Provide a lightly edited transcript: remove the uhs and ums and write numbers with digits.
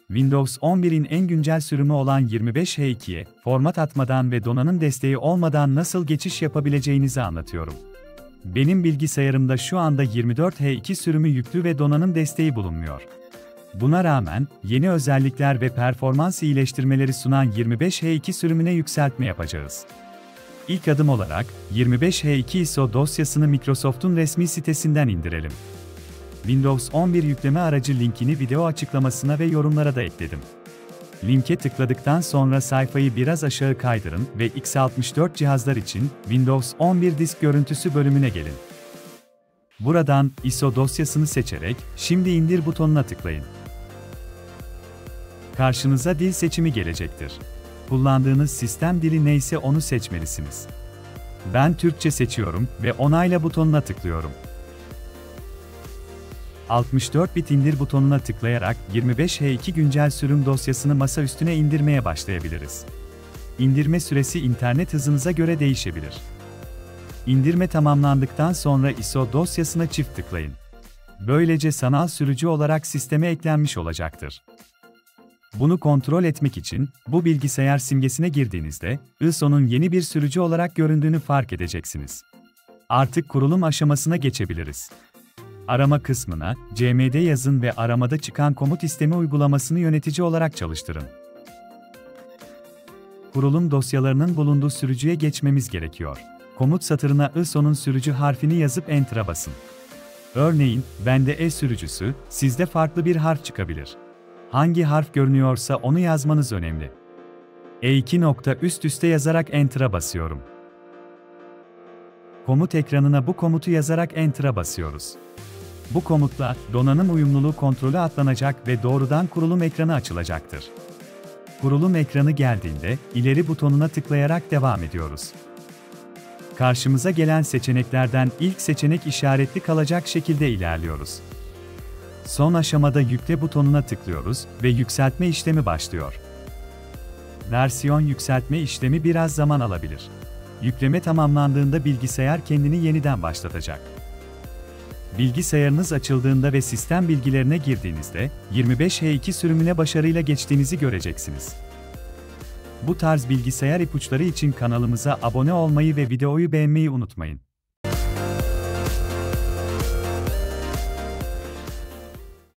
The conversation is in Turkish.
Windows 11'in en güncel sürümü olan 25H2'ye format atmadan ve donanım desteği olmadan nasıl geçiş yapabileceğinizi anlatıyorum. Benim bilgisayarımda şu anda 24H2 sürümü yüklü ve donanım desteği bulunmuyor. Buna rağmen, yeni özellikler ve performans iyileştirmeleri sunan 25H2 sürümüne yükseltme yapacağız. İlk adım olarak, 25H2 ISO dosyasını Microsoft'un resmi sitesinden indirelim. Windows 11 yükleme aracı linkini video açıklamasına ve yorumlara da ekledim. Linke tıkladıktan sonra sayfayı biraz aşağı kaydırın ve x64 cihazlar için Windows 11 disk görüntüsü bölümüne gelin. Buradan ISO dosyasını seçerek "Şimdi indir" butonuna tıklayın. Karşınıza dil seçimi gelecektir. Kullandığınız sistem dili neyse onu seçmelisiniz. Ben Türkçe seçiyorum ve onayla butonuna tıklıyorum. 64 bit indir butonuna tıklayarak 25H2 güncel sürüm dosyasını masaüstüne indirmeye başlayabiliriz. İndirme süresi internet hızınıza göre değişebilir. İndirme tamamlandıktan sonra ISO dosyasına çift tıklayın. Böylece sanal sürücü olarak sisteme eklenmiş olacaktır. Bunu kontrol etmek için, bu bilgisayar simgesine girdiğinizde, ISO'nun yeni bir sürücü olarak göründüğünü fark edeceksiniz. Artık kurulum aşamasına geçebiliriz. Arama kısmına, CMD yazın ve aramada çıkan komut isteme uygulamasını yönetici olarak çalıştırın. Kurulum dosyalarının bulunduğu sürücüye geçmemiz gerekiyor. Komut satırına ISO'nun sürücü harfini yazıp Enter'a basın. Örneğin, bende E sürücüsü, sizde farklı bir harf çıkabilir. Hangi harf görünüyorsa onu yazmanız önemli. E2 nokta üst üste yazarak Enter'a basıyorum. Komut ekranına bu komutu yazarak Enter'a basıyoruz. Bu komutla, donanım uyumluluğu kontrolü atlanacak ve doğrudan kurulum ekranı açılacaktır. Kurulum ekranı geldiğinde, ileri butonuna tıklayarak devam ediyoruz. Karşımıza gelen seçeneklerden ilk seçenek işaretli kalacak şekilde ilerliyoruz. Son aşamada yükle butonuna tıklıyoruz ve yükseltme işlemi başlıyor. Versiyon yükseltme işlemi biraz zaman alabilir. Yükleme tamamlandığında bilgisayar kendini yeniden başlatacak. Bilgisayarınız açıldığında ve sistem bilgilerine girdiğinizde 25H2 sürümüne başarıyla geçtiğinizi göreceksiniz. Bu tarz bilgisayar ipuçları için kanalımıza abone olmayı ve videoyu beğenmeyi unutmayın.